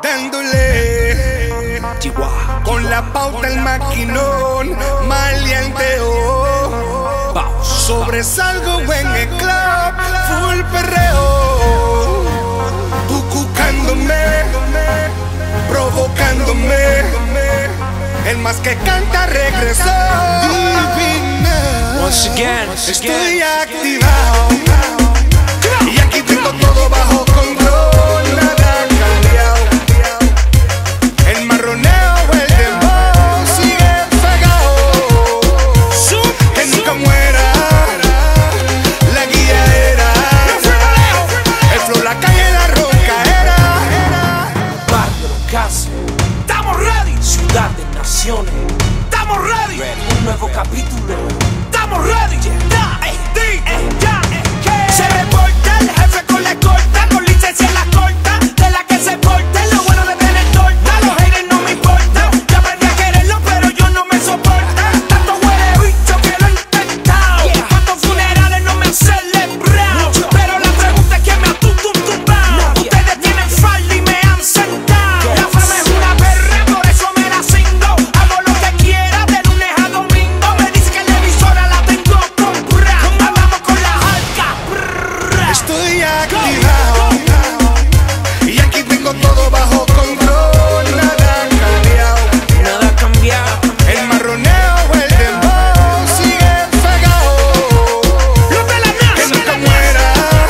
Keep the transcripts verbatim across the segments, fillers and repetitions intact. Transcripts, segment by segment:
dándole Chihuahua, con la pauta el maquinón, maleanteo. Sobresalgo en el club, full perreo. Tú cucándome, provocándome. El más que canta regresó. Divina. Once again, once Estoy again. activado y aquí tengo todo bajo control. Nada ha cambiado. El marroneo, el dembow sigue pegado. Que nunca muera la guía era. El flow, la calle, la roca era. Barrio Los Casos, estamos ready. Ciudad de naciones, estamos ready. Un nuevo capítulo, estamos ready. Ya, ey, di, ey, ya, ey, ¿qué? Se reporta el jefe con la escolta, con licencia en la corta, de la que se porte. Lo bueno de tener torta, los haters no me importan. Ya aprendí a quererlo, pero yo no me soporta. Tanto huele bicho que lo he intentado. Cuántos funerales no me han celebrado. Pero la pregunta es que me ha tututumbado. Ustedes tienen falda y me han sentado. La fama es una perra, por eso me la cindo. Hago lo que quiera de lunes a domingo. Me dice que la emisora la tengo comprada. Hablamos con la jalca. Estoy activado y aquí tengo todo bajo control. Nada ha cambiado. Nada ha cambiado. El marroneo, el dembow sigue pegado. Los de la NASA, Que nunca muera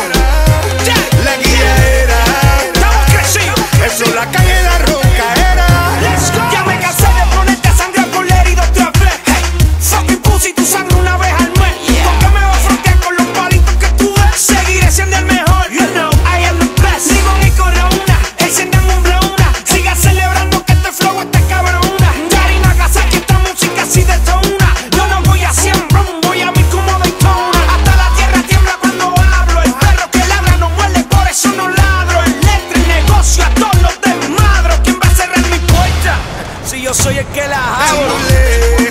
la guía era. estamos crecidos. El flow, la calle, la roca era. Let's go. Ya me cansé de ponerte a sangre por la herida otra vez. Hey, fucking pussy, tu sangre una vez al mes. ¿Por qué me vas a frontear con los palitos que tú ves? Seguiré siendo el mejor. You know, I am the best. Limón y corona, enciendan un blona. Siga celebrando que este flow está cabrona. Yari Nagasaki, esta música sí detona. Yo no voy a cien rum, voy a mí como Daytona. Hasta la tierra tiembla cuando hablo. El perro que ladra no muerde, por eso no ladro. El letra, el negocio, a todos los desmadros. ¿Quién va a cerrar mi puerta? Si yo soy el que la hago. Dándole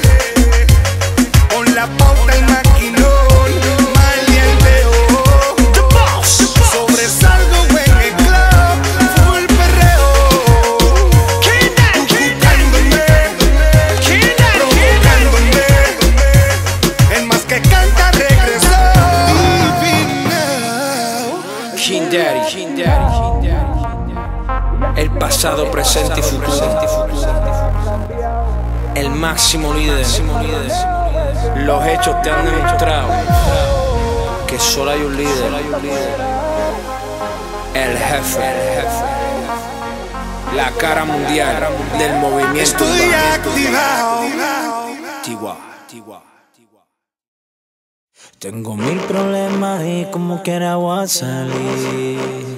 con la pauta el maquinón, maleanteo. The boss, the boss. Sobresalgo en el club, full perreo. King Daddy, King Daddy, Cucándome, King Daddy, provocándome. El más que canta regresó. Divina. King Daddy, King Daddy, King Daddy. El pasado, presente y futuro. El máximo líder. Los hechos te han demostrado que solo hay un líder. El jefe. La cara mundial del movimiento Estoy urbano. activado. Chihuahua, Chihuahua, Chihuahua. Tengo mil problemas y como quiera voy a salir.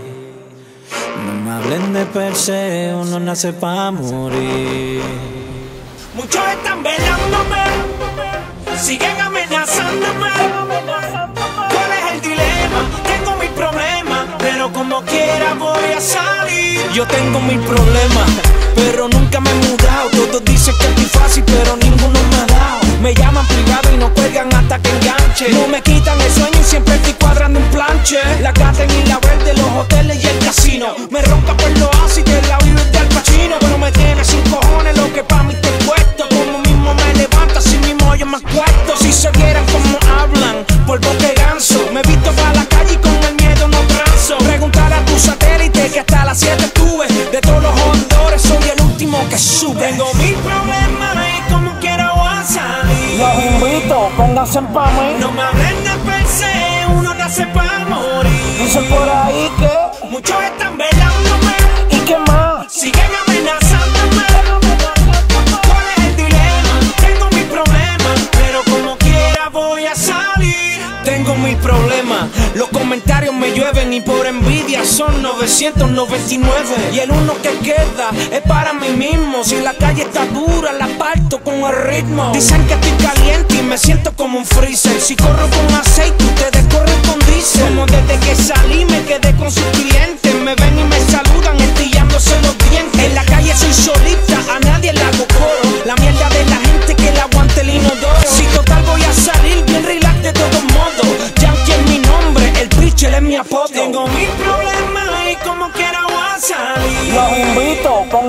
No me hablen de per se, uno nace pa' morir. Muchos están velándome, siguen amenazándome. ¿Cuál es el dilema? Tengo mis problemas, pero como quiera voy a salir. Yo tengo mis problemas, pero nunca me he mudado. Todos dicen que es muy fácil, pero ninguno me ha dado. Me llaman privado y no cuelgan hasta que enganche. No me quitan el sueño y siempre estoy cuadrando un planche. La Garden y la Verde, los hoteles y el casino. Me ronca por los ácidos, la vida de Al Pacino. Pero me tiene sin cojones lo que pa' mí te puesto. Como mismo me levanto, así mismo yo me acuesto. Si se vieran como hablan, por boque ganso. Me he visto para la calle y con el miedo no transo. Preguntar a tu satélite que hasta las siete estuve. De todos los jodedores soy el último que sube. Tengo mil problemas y como quiera voy a salir. Los invito, pónganse pa' mí. No me hablen de per se, uno nace para morir. Dicen por ahí que, Muchos están velándome, ¿y qué más? siguen amenazándome. ¿Cuál es el dilema? Tengo mis problemas, pero como quiera voy a salir. Tengo mis problemas, los comentarios me llueven y por envidia son novecientos noventa y nueve. Y el uno que queda es para mí mismo. Si la calle está dura, la parto con el ritmo. Dicen que estoy caliente y me siento como un freezer. Si corro con aceite, ustedes corren con diésel. Como desde que salí me quedé con sus clientes. Me ven y me saludan estillándose los dientes. En la calle soy solita, a nadie le hago coro. La mierda de la gente que la aguante el inodoro. Si total voy a salir bien relax de todos modos. Yankee es mi nombre, el pitcher es mi apodo. Tengo mil problemas y como quiera voy a salir. Los invito,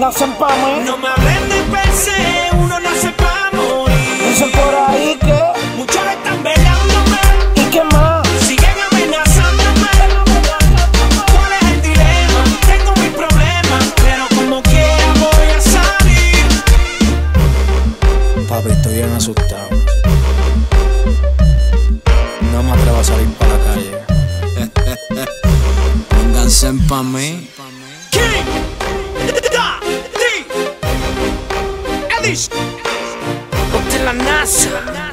pónganse pa' mí. No me hablen de per se, uno nace pa' morir. Dicen por ahí que, muchos están velándome ¿y qué más? siguen amenazándome. ¿Cuál es el dilema? Tengo mis problemas, pero como quiera voy a salir. Papi, estoy bien asustado. No me atrevo a salir para la calle. Pónganse pa' mí. King, Da, Di, Edish, los de la NASA.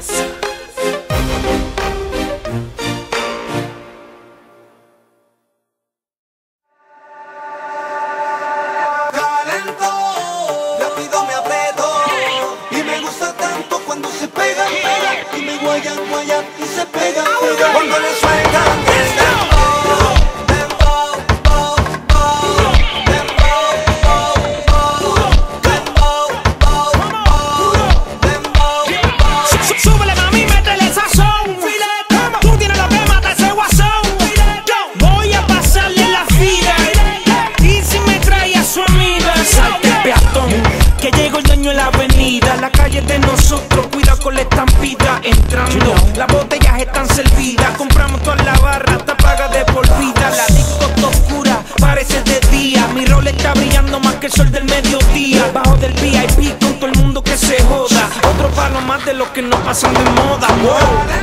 Calentó, rápido me aprieto y me gusta tanto cuando se pegan, pegan y me guayan, guayan y se pegan, pegan. Cuando le sueltan el dembow, dembow, bow, bow, dembow, bow, bow, dembow, bow, bow, dembow. Súbele mami, métele sazón. Tú tienes lo que mata ese guasón. Voy a pasarle la fila y si me trae a su amiga, salte peatón, que llegó el dueño en la avenida. La calle de nosotros, cuidado con la estampida. Entrando, las botellas están servidas. Compramos toda la barra, está paga de por vida. La disco está oscura, parece de día. Mi rol está brillando más que el sol del mediodía. Bajo del V I P con todo el mundo que se joda. Otro palo más de los que no pasan de moda. Wow.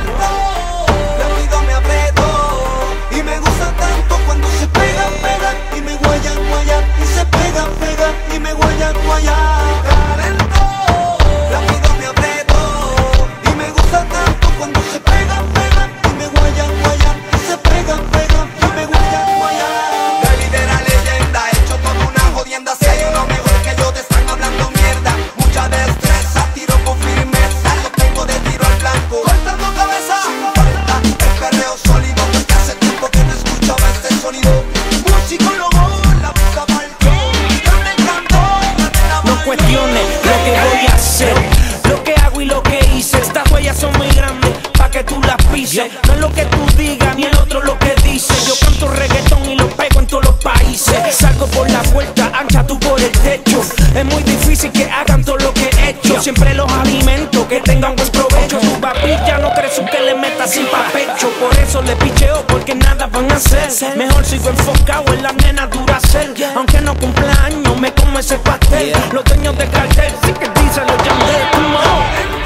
Rápido me aprieto y me gusta tanto cuando se pegan, pegan y me guayan, guayan y se pegan, pegan y me guayan, guayan. Calentó, rápido me aprieto y me gusta tanto cuando se pegan, pegan y me guayan, guayan y se pegan, pegan y me guayan, guayan. De líder a leyenda, hecho toda una jodienda. Si hay uno mejor que yo te están hablando mierda. Mucha destreza, tiro con firmeza, lo tengo de tiro al blanco. Cortando cabeza sin falta, el perreo sólido, porque hace tiempo que no escuchaba este sonido. Músico lobo, la puta faltó, ya me encantó, la nena No bailó. cuestiones lo que voy a hacer, lo que hago y lo que hice. Estas huellas son muy grandes pa' que tú las pises. No es lo que tú digas ni el otro lo que dice. Yo canto reggaetón y lo pego en todos los países. Salgo por la puerta ancha, tú por el techo. Es muy difícil que hagan todo lo que he hecho. Siempre los alimento, que tengan buen provecho. Tu papi ya no crees que le metas sin papecho. Por eso le picheo, porque nada van a hacer. Mejor sigo enfocado en la nena Duracell. Aunque no cumpla años, me como ese pastel. Los dueños de cartel, sí que dicen los Yandel. Come on.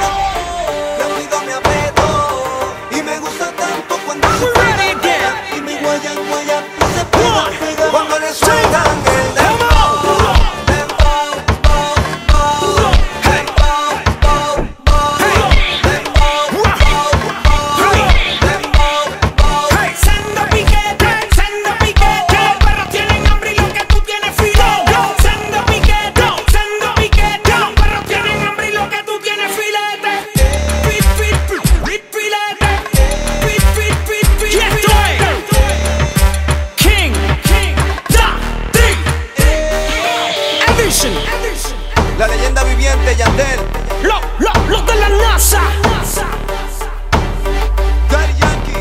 Rápido me aprieto y me gusta tanto cuando se pegan, pegan y me guayan, guayan y se pegan, pegan. Cuando le sueltan el dembow, dembow, bow, bow, dembow, bow, bow, dembow, bow, bow, dembow, bow. Sendo piquete, sendo piquete. Los perros tienen hambre y lo que tú tienes filo. Sendo piquete, sendo piquete. Los perros tienen hambre y lo que tú tienes filete. Pit, pit, pit, pit, filete. Pit, pit, pit, pit, filete. King, King, Da, Di, Edition. La leyenda viviente Yandel, Los, los, los de la NASA. Daddy Yankee.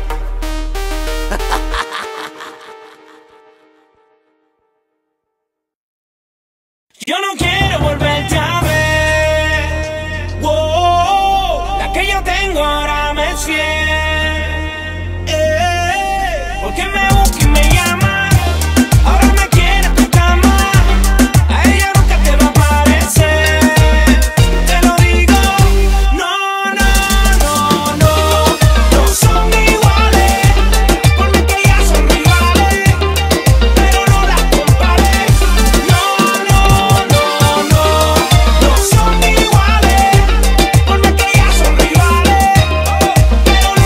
Yo no quiero volverte a ver. Wow, la que yo tengo ahora me es fiel. Eh, porque me busca y me llama. Ahora me quiere tu cama. A ella nunca te va a parecer. Te lo digo. No, no, no, no. No son iguales. Por mí que ellas son rivales. Pero no las compares. No, no, no, no. No son iguales. Por mí que ellas son rivales. Pero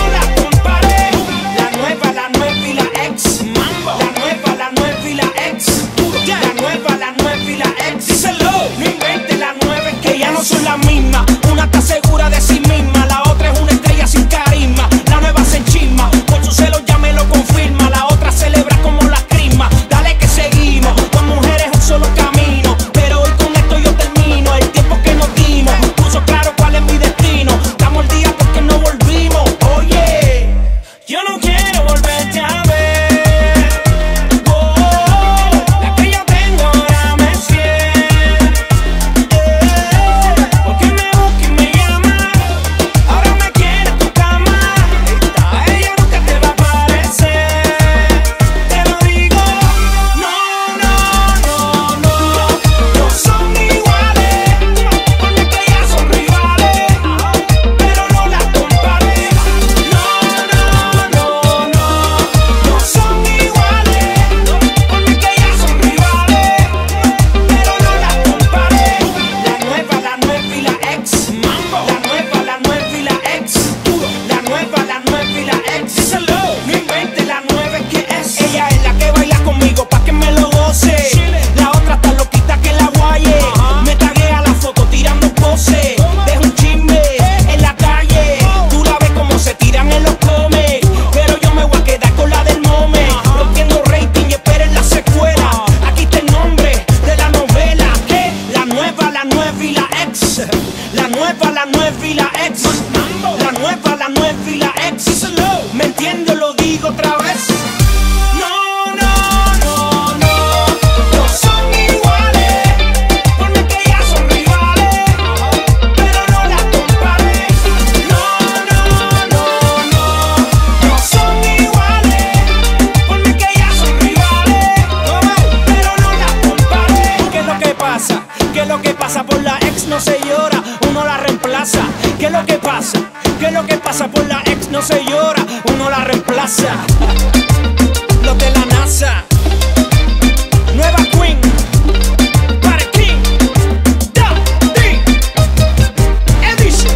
no se llora, uno la reemplaza. ¿Qué es lo que pasa? ¿Qué es lo que pasa? Por la ex no se llora, uno la reemplaza. Los de la NASA, Nueva Queen, para King, Da, Di, Edition.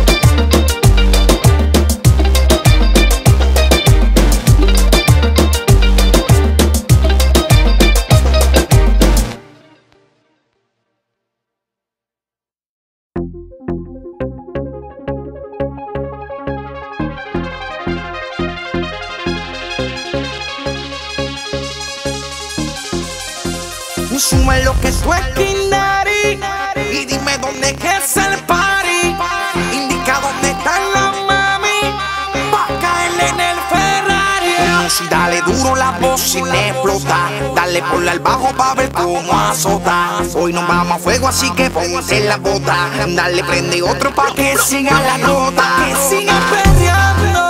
Sube lo que tú es King Daddy y dime dónde es el party. Indica dónde están las mami pa' caerle en el Ferrari. Si dale duro la voz sin explotar, dale por al bajo pa' ver cómo azota. Hoy nos vamos a fuego así que ponte la bota. Dale prende otro pa' que siga la nota, que siga perreando.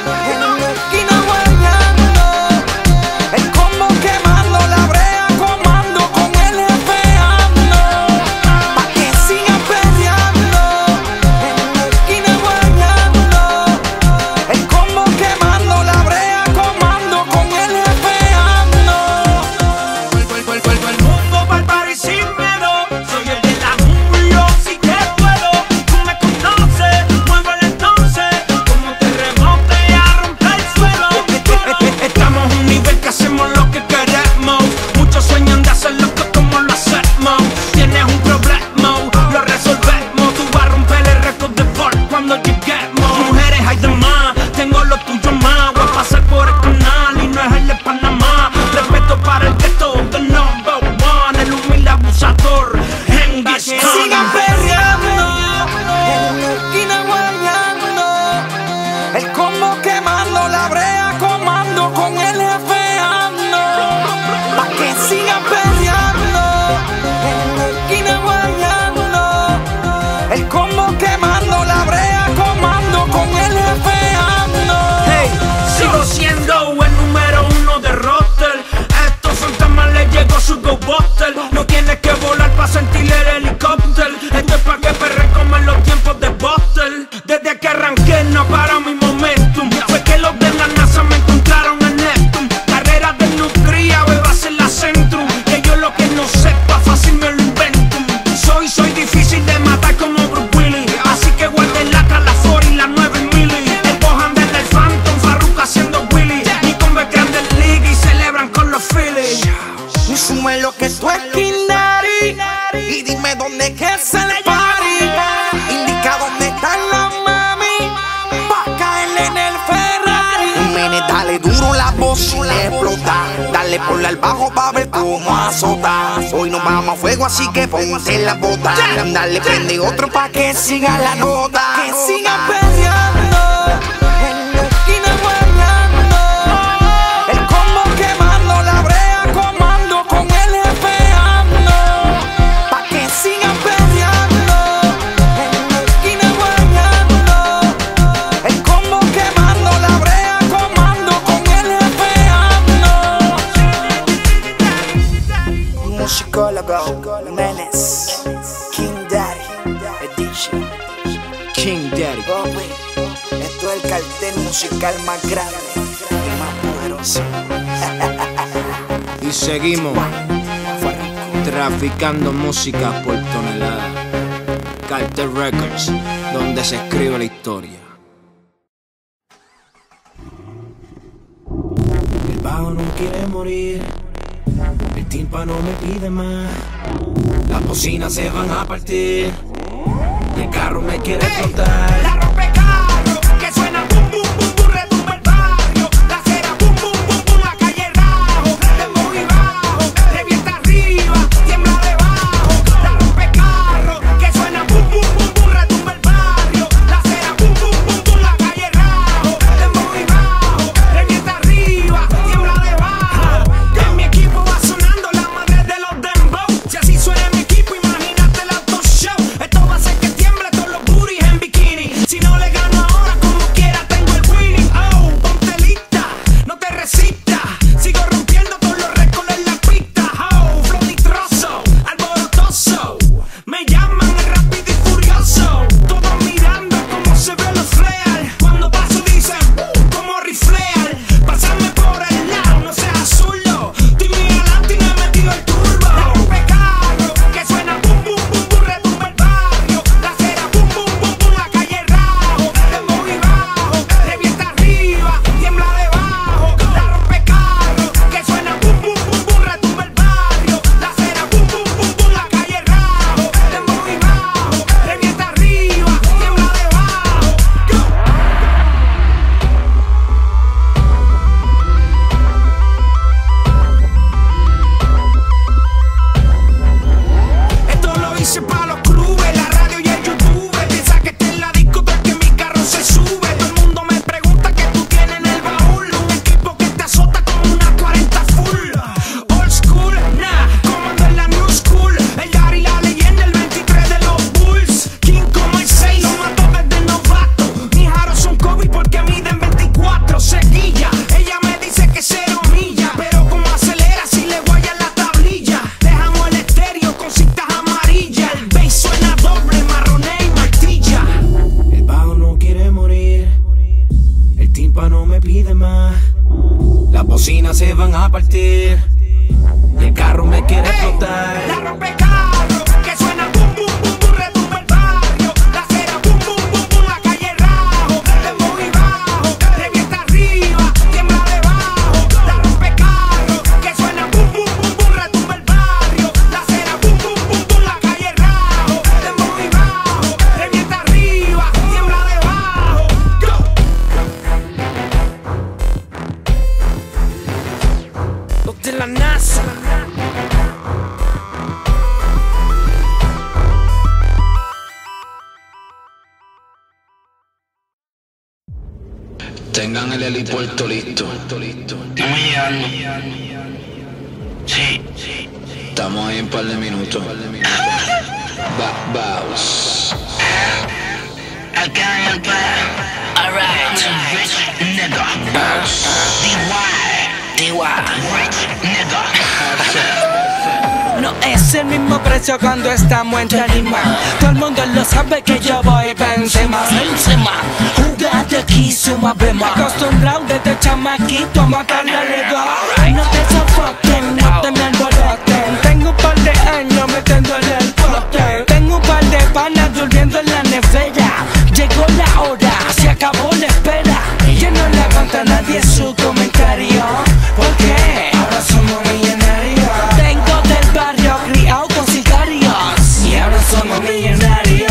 No tienes que volar para sentir el helicóptero. Esto es pa' que perre comer los tiempos de Buster. Desde que arranqué no para mi momentum. Fue que los de la NASA me encontraron en Neptune. Carrera de nutria, bebas en la Centrum. Que yo lo que no sepa fácil me lo invento. Soy, soy difícil de matar como Bruce Willis. Así que guarden la Calafora y la nueve mili. El Bohan desde el Phantom, Farruko haciendo Willy. Ni con Grandes League y celebran con los Phillies. Sube lo que tú es King Daddy y dime dónde es el party. Indica dónde están las mami pa' caerle en el Ferrari. Mene, dale duro la voz sin explotar, dale por al bajo pa' ver cómo azota. Hoy nos vamos a fuego así que ponte la bota. Dale prende otro pa' que siga la nota, que siga perreando. Menes, King Daddy Edition. King Daddy. Esto es el cartel musical más grande y más poderoso. Y seguimos traficando música por tonelada. Cartel Records, donde se escribe la historia. El bajo no quiere morir, el tímpano me pide más, las bocinas se van a partir, el carro me quiere explotar. La rompecarro que suena bum bum bum bum, retumba el barrio. La acera bum bum bum bum, la calle rajo. Dembow y bajo, revienta arriba, tiembla debajo. La rompecarro que suena bum bum bum bum, retumba el barrio. La acera bum bum bum bum, la calle rajo. Dembow y bajo, revienta arriba, tiembla debajo. En mi equipo va sonando la madre de los dembow. Si así suena mi equipo, imagínate el auto show. Esto va a hacer que tiemble todos los booties en bikini. Si no van a partir y el carro me quiere explotar. La rompecarro, que suena bum bum bum bum, retumba el barrio. La acera bum bum bum bum, la calle rajo. Dembow y bajo, revienta arriba, tiembla debajo. La rompecarro, que suena bum bum bum bum, retumba el barrio. La acera bum bum bum bum, la calle rajo. Dembow y bajo, revienta arriba, tiembla debajo. Go. Los de la NASA. Tengan el helipuerto listo. Estamos llegando. Sí, sí. Estamos ahí en un par de minutos. Va, vamos. Acá en el bar. Alright. Rich nigga. D Y. D Y. Rich nigga. No es el mismo precio cuando estamos en tarima. Todo el mundo lo sabe que yo voy pa' encima. Encima. Jugate aquí, suma bema. Acostumbrado desde chamaquito a matarle al ego. No te sofoquen, no te me alboroten. Tengo un par de años metiéndole el pote. Tengo un par de panas durmiendo en la nevera. Llegó la hora, se acabó la espera. Ya no le aguanta a nadie su comentario. ¿Por qué? Ahora somos millonarios. Tengo del barrio criado con sicarios y ahora somos millonarios.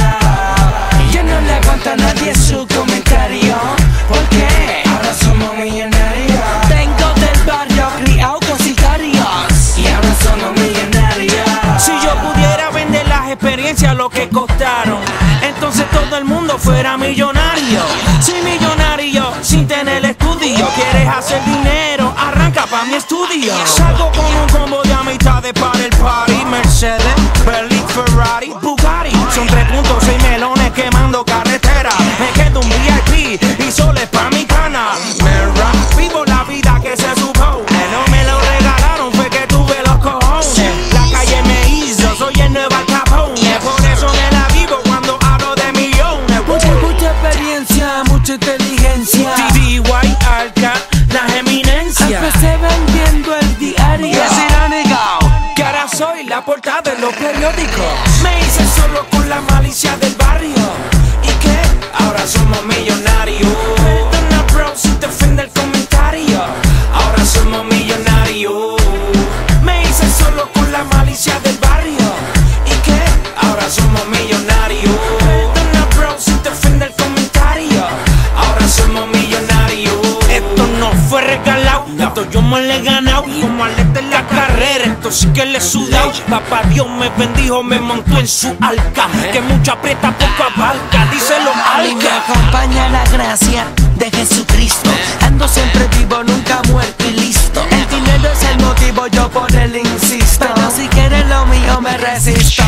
Ya no le aguanta a nadie su comentario. ¿Por qué? Ahora somos millonarios. Tengo del barrio criado con sicarios y ahora somos millonarios. Si yo pudiera vender las experiencias lo que costaron, entonces todo el mundo fuera millonario. Soy millonario sin tener estudio. ¿Quieres hacer dinero? Arranca pa' mi estudio. Salgo con un combo de amistades para el party. Mercedes, Bentley, Ferrari, Bugatti. Son tres puntos seis melones quemando carretera. Me quedo un V I P y solo es pa' mi cana. Mira, vivo la vida que se supone. No me lo regalaron, fue que tuve los cojones. La calle me hizo, soy el nuevo Al Capone. Por eso me la vivo cuando hablo de millones. Mucha, mucha experiencia, mucha inteligencia. D Y, Arca, las eminencias. Empecé vendiendo el diario. Y es irónico que ahora soy la portada de los periódicos. Me hice solo con la malicia del barrio. ¿Y qué? Ahora somos millonarios. Perdona, bro, si te ofende el comentario. Ahora somos millonarios. Me hice solo con la malicia del barrio. ¿Y qué? Ahora somos millonarios. Perdona, bro, si te ofende el comentario. Ahora somos millonarios. Esto no fue regalado, esto yo me lo he ganado. Como atleta en la carrera, esto sí que le he sudado. Papá Dios me bendijo, me montó en su arca. Que mucho aprieta, poco abarca, díselo A mí me alca. acompaña la gracia de Jesucristo. Ando siempre vivo, nunca muerto y listo. El dinero es el motivo, yo por él insisto. Pero si quieres lo mío me resisto.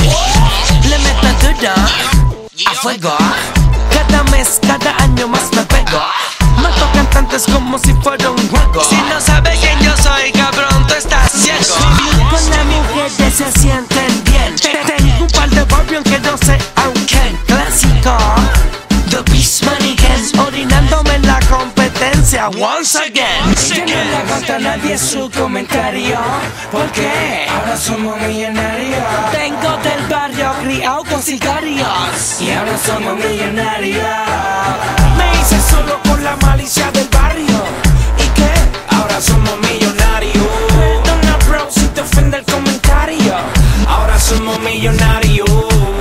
Le meto duro a fuego. Cada mes, cada año más me pego. Mato cantantes como si fuera un juego. Si no sabes quién yo soy, cabrón, tú estás ciego. Con la mujer se sienten bien. Tengo un par de barrios que no sé aunque clásico. The Beast Mannequin, orinándome en la competencia once again. Ya no le aguanta a nadie su comentario. ¿Por qué? Ahora somos millonarios. Tengo del barrio criado con sicarios y ahora somos millonarios. Me hice solo con la malicia del barrio. ¿Y qué? Ahora somos millonarios. Perdona, bro, si te ofende el comentario. Ahora somos millonarios.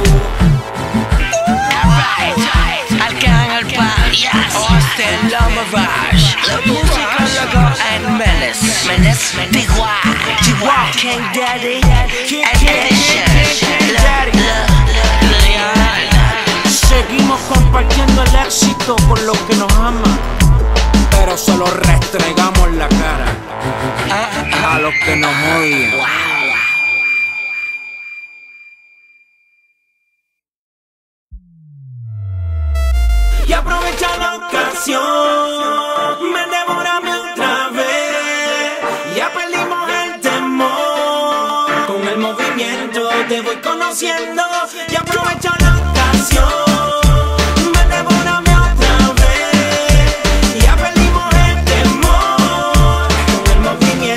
Arcángel Paz, Austin Lomarage, Musicólogo and Menace, Menace, D Y, King Daddy, and Edition. Seguimos compartiendo el éxito con los que nos aman, pero solo restregamos la cara a los que nos odian. Y aprovecha la ocasión, me devórame otra vez. Ya perdimos el temor, con el movimiento te voy conociendo. Y aprovecha la ocasión, me devórame otra vez. Ya perdimos el temor, con el movimiento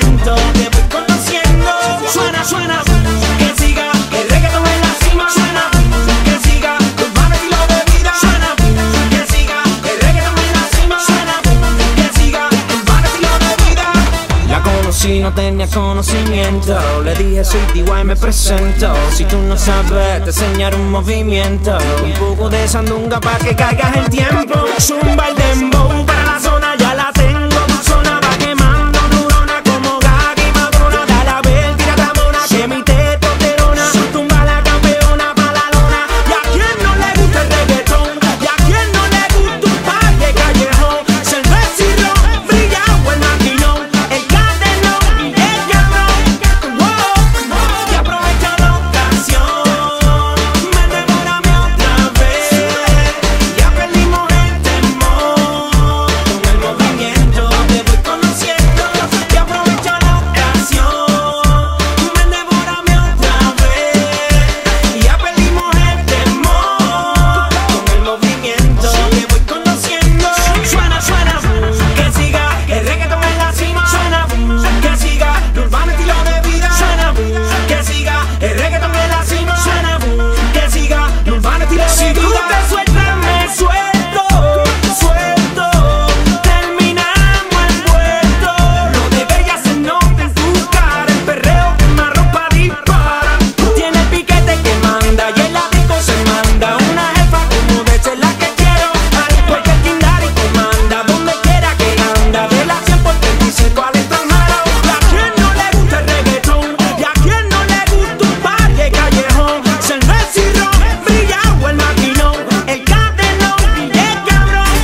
Le dije soy D Y, me presento. Si tú no sabes, te enseñaré un movimiento. Un poco de sandunga para que caigas el tiempo. Zumba el dembow para la zona, ya la tengo. Tu zona va quemando neurona como Gaga y Madonna. Dale a ver, tira la mona, que mi testosterona tumba la campeona pa' la lona. Y a quien no le gusta el reggaetón, y a quien no le gusta un par de callejón. Cerveza y ron, brillado el maquinón, el cadenón y el cabrón. Wow, y aprovecha la ocasión, me devórame otra vez. Ya perdimos el temor, con el movimiento te voy conociendo. Y aprovecha la ocasión, me devórame otra vez. Ya perdimos el temor, con el movimiento te voy conociendo. Suena, suena, que siga el reggaetón en la cima. Suena, que siga el urbano estilo de vida. Suena, que siga el reggaetón en la cima. Suena, que siga el urbano estilo de vida. Si tú te sueltas, me suelto, suelto. Terminamos envuelto. Lo de bella se nota en tu cara. El perreo quema ropa dispara. Tiene el piquete que manda y el disco se manda. Una jefa como de ser la que quiero. Ay, porque el Kindari comanda donde quiera que anda. De la cien por treinta y cinco al extranjero. Y a quien no le gusta el reggaetón, y a quien no le gusta un par de callejón. Cerveza y ron, brillado el maquinón, el cadenón y el cabrón.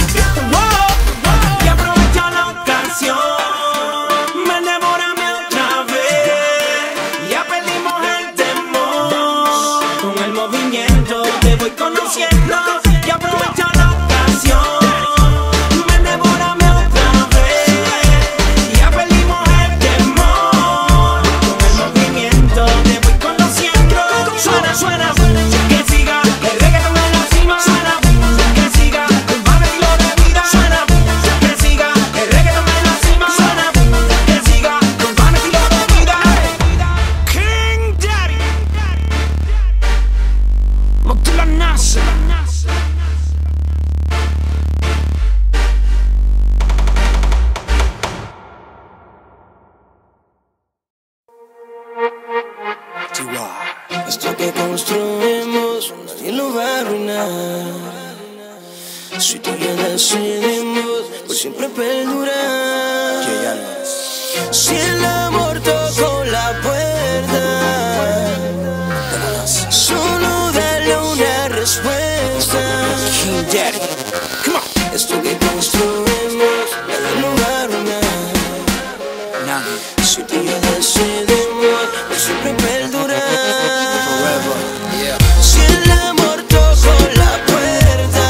Wow, y aprovecha la ocasión, me devórame otra vez. Ya perdimos el temor, con el movimiento te voy conociendo. Y aprovecha la ocasión, me devórame otra vez. Ya perdimos el temor, con el movimiento te voy conociendo. Suena, suena, que siga el reggaetón en la cima. Suena, que siga el urbano estilo de vida. Suena, que siga el reggaetón en la cima. Suena, que siga el urbano estilo de vida. King Daddy, monte la NASA. Esto que construimos nadie lo va a arruinar. Si tú ya decidimos por siempre perdurar. Si el amor tocó la puerta, solo dale una respuesta. King Daddy, come on. Esto que construimos nadie lo va a arruinar. Si tú ya decidimos por siempre perdurar. Si el amor tocó la puerta,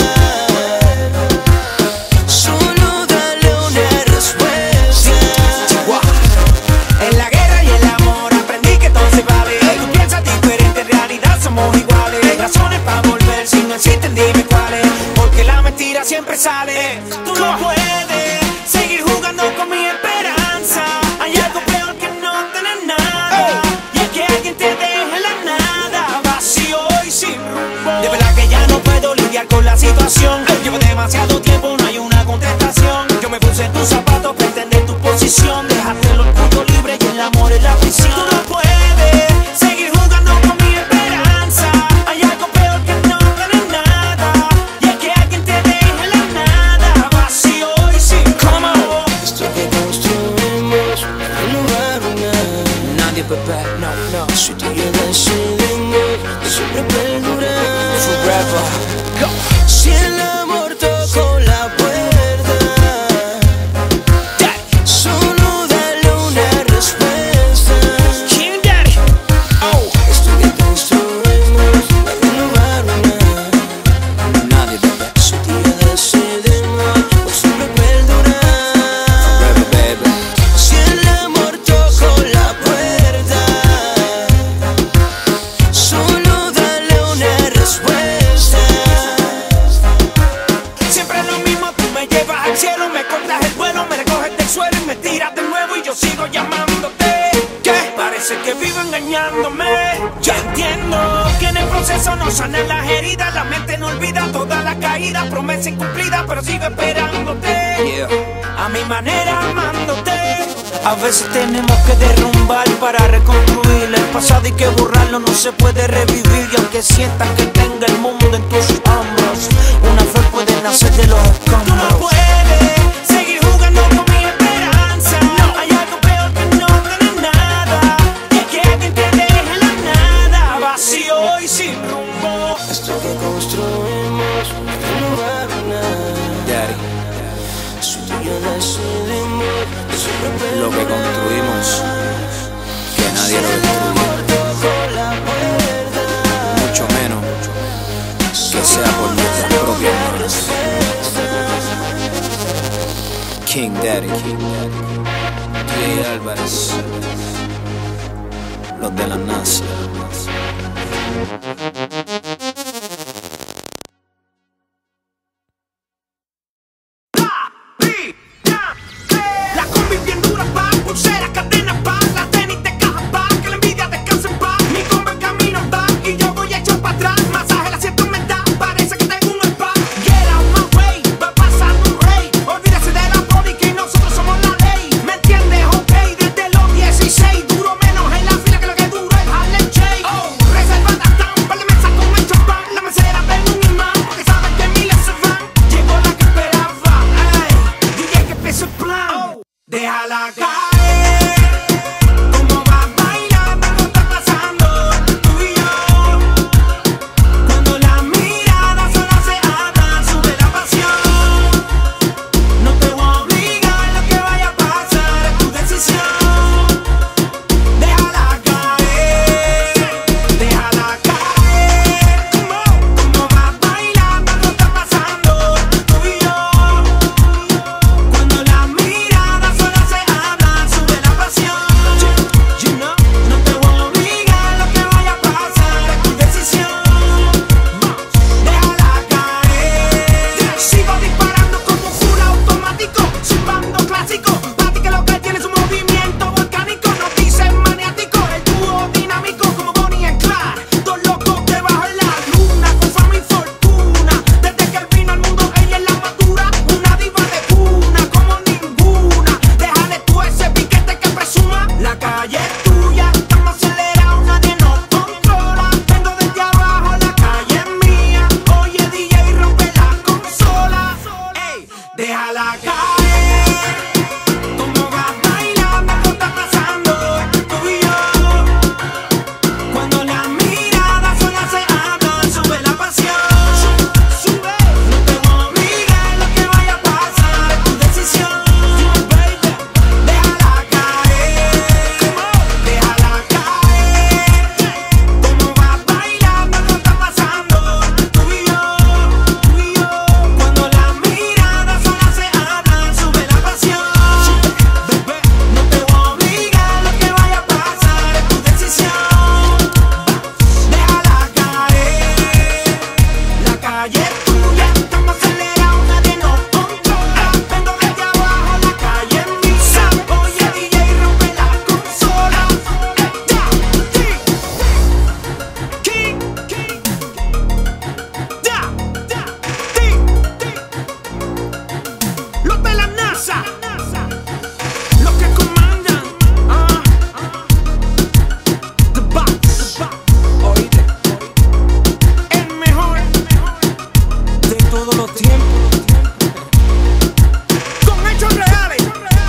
solo dale una respuesta. En la guerra y el amor aprendí que todo se vale. Tú piensas diferente, en realidad somos iguales. Razones para volver, si no existen dime cuáles. Porque la mentira siempre sale. Tú no puedes seguir jugando con mi esperanza. Hay algo peor que no tener nada, y es que alguien te deje en la nada, vacío y sin rumbo. De verdad que ya no puedo lidiar con la situación. Llevo demasiado tiempo, no hay una contestación. Yo me puse en tus zapatos para entender tu posición. Dejaste el orgullo libre y el amor en la prisión. Tú no puedes seguir jugando con mi esperanza. Hay algo peor que no tener nada, y es que alguien te deje en la nada, vacío y sin rumbo. Esto que construimos nadie lo va a arruinar. Nadie, bebé, no, no. Si tú ya decidimos por siempre perdurar. Forever, go. Si el amor tocó la puerta, solo dale una respuesta. King Daddy, oh. Esto que construimos nadie lo va a arruinar. Nadie, bebé. Si tú ya decidimos por siempre perdurar. Forever, baby. Si el amor tocó la puerta, solo dale una respuesta. Siempre lo mismo, tú me llevas al cielo, me cortas el vuelo, me recoges del suelo y me tiras de nuevo y yo sigo llamándote. ¿Qué? Parece que vivo engañándome. Yo entiendo que en el proceso no sanan las heridas, la mente no olvida todas las caídas, promesa incumplida, pero sigo esperándote. A mi manera amándote. A veces tenemos que derrumbar para reconstruir. El pasado hay que borrarlo, no se puede revivir. Y aunque sientas que tenga el mundo en tus hombros, una flor puede nacer de los escombros. Tú no puedes seguir jugando con mi esperanza. No hay algo peor que no tener nada, y que alguien te deje en la nada, vacío y sin rumbo. Esto que construimos no va a arruinar. Si tú y yo decidimos siempre Lo que construimos, que nadie lo destruya, mucho menos que sea por nuestras propias manos. King Daddy, D A Álvarez, los de la NASA. La combi bien dura pa', pulseras, cadenas pa', la tenis de caja pa', que la envidia descanse en paz. Mi combo en camino va y yo voy a echar pa' atrás. Masaje el asiento me da, parece que tengo un spa. Get out my way, va pasando un rey. Olvídese de la body que nosotros somos la ley. ¿Me entiendes? Ok, desde los dieciséis, duro menos en la fila que lo que duro es Harlem Shake. Oh, reservada tan, par de mesas con el champán. La mesera ven un imán, porque saben que miles se van. Llegó la que esperaba, ey, D J que empieza el plan. Oh, déjala caer, como va bailando lo está pasando tú y yo. Cuando las miradas solas se hablan, sube la pasión. No te voy a obligar, lo que vaya a pasar es tu decisión. Déjala caer, déjala caer, como va bailando lo está pasando tú y yo. Cuando las miradas solas se hablan, sube la pasión. You know, no te voy a obligar, lo que vaya a pasar es tu decisión. Déjala caer. Sigo disparando como un full automático, silbando clásico. Para ti que lo que tiene es un movimiento volcánico. Nos dicen maniático, el dúo dinámico como Bonnie and Clyde. Dos locos debajo de la luna, con fama y fortuna. Desde que él vino al mundo, ella es la madura. Una diva de cuna como ninguna. Déjale tú ese piquete que presuma. La calle es tuya, estamos acelerados, nadie nos controla. Vengo desde abajo, la calle es mía. Oye D J, rompe la consola. Ey, déjala caer, como va bailando lo está pasando tú y yo. Cuando las miradas solas se hablan, sube la pasión. Sube, no te voy a obligar, lo que vaya a pasar es tu decisión. Baby, déjala caer, déjala caer, como va bailando lo está pasando tú y yo. Tú y yo. Cuando las miradas solas se hablan, sube la pasión. Bebé, no te voy a obligar, lo que vaya a pasar es tu decisión. Déjala caer, la calle es tuya, estamos acelerados, nadie nos controla. Vengo desde abajo, la calle es mía. Oye D J, rompe la consola. Da, di, King, King, da, da, di, di. Los de la NASA, los que comandan, ah, The Box, Oíste, el mejor de todos los tiempos. con hechos reales.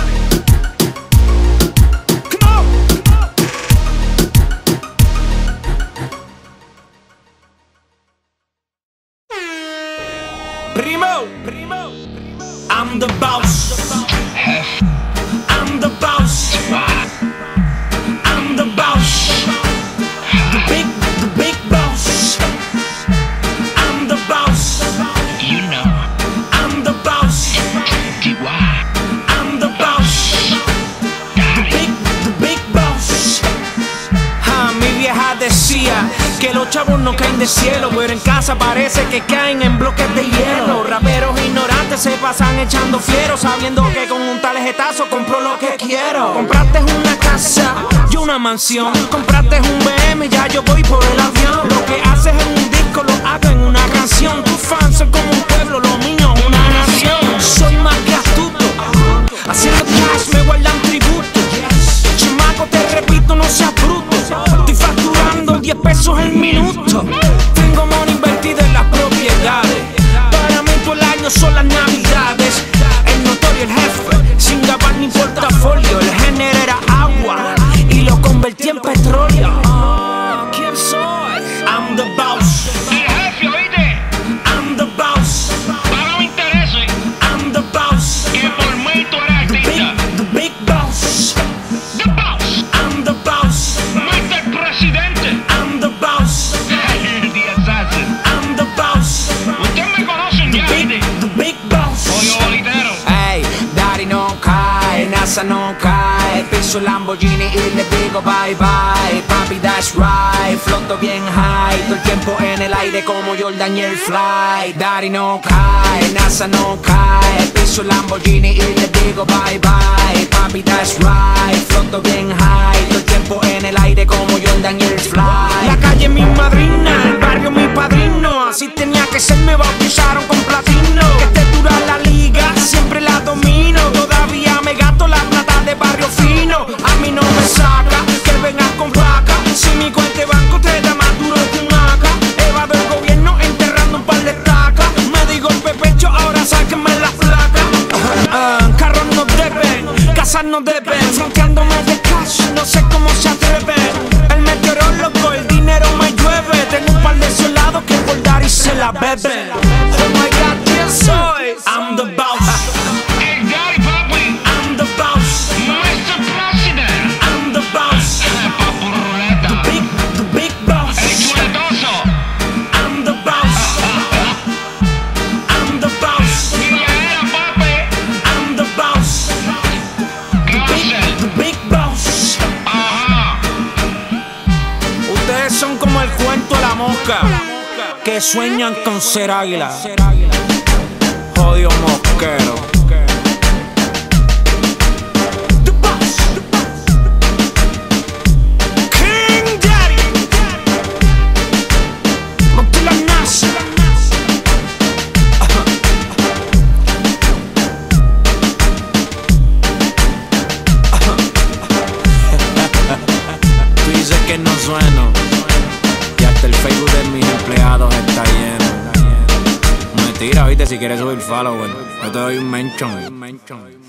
Come on, Primo, Primo, I'm the boss. I'm the boss. I'm the boss. The big, the big boss. I'm the boss. You know, I'm the boss. D Y. I'm the boss. The big, the big boss. Ah, mi vieja decía que los chavos no caen del cielo, pero en casa parece que caen en bloques de hielo. Raperos ignorantes se pasan echando fieros, sabiendo que con un tarjetazo compro lo que quiero. Compraste una casa y una mansión, compraste un B M, ya yo voy por el avión. Lo que haces en un disco lo hago en una canción. Tus fans son como un pueblo, lo mío una nación. Soy más que astuto, haciendo cash me guardan tributo. diez pesos el minuto. Tengo money invertido en las propiedades. Para mí todo el año son las navidades. El notorio, el jefe, sin gabar ni portafolio. El género era agua y lo convertí en petróleo. Ah, ¿quién soy? I'm the boss. El jefe, oíste, I'm the boss. para no me interesa I'm the boss. que por mí tú eres The big, artista. the big boss. The boss, I'm the boss. mister Presidente. I'm the boss. The assassin. I'm the boss. Ustedes me conocen ya, Big, ¿viste? the big boss. Pollo bolitero. Ey, Daddy no cae, NASA no cae. Piso Lamborghini y le digo bye bye. Papi, that's right. Floto bien high, todo el tiempo en el aire como Jordan y el fly. Daddy no cae, NASA no cae. Piso Lamborghini y le digo bye bye. Papi, that's right. Floto bien high, todo el tiempo en el aire como Jordan y el fly. La calle es mi madrina, el barrio mi padrino. Así tenía que ser, me bautizaron con platino. Que te dura la liga, siempre la domino. Todavía me gasto la plata de barrio fino. A mí no me saca, que vengas con placa. Si mi cuenta de banco te da más duro que un A K. Evado el gobierno enterrando un par de estacas. Me digo el pepecho, ahora sáquenme las placas. Ah, carros no deben, casas no deben. Fronteándome de cash, no sé cómo se atreven. El meteorólogo, el dinero me llueve. Tengo un par de soldados que por dar y se la beben. Oh my God, ¿quién soy? I'm the boss. El daddy, papi. I'm the boss. mister President. I'm the boss. Papu Ruleta. Big, the big boss. El chuletoso. I'm the boss. I'm the boss. Viajera, papi. I'm the boss. ¿Qué va a hacer? The big boss. Ajá. Ustedes son como el cuento de la mosca, que sueñan con ser águila. Jodido mosquero. The boss. King Daddy. Montilla Nas. Tú dices que no sueno, y hasta el Facebook de mis empleados está lleno. Mentira, viste, si quieres subir follower, yo te doy un mention.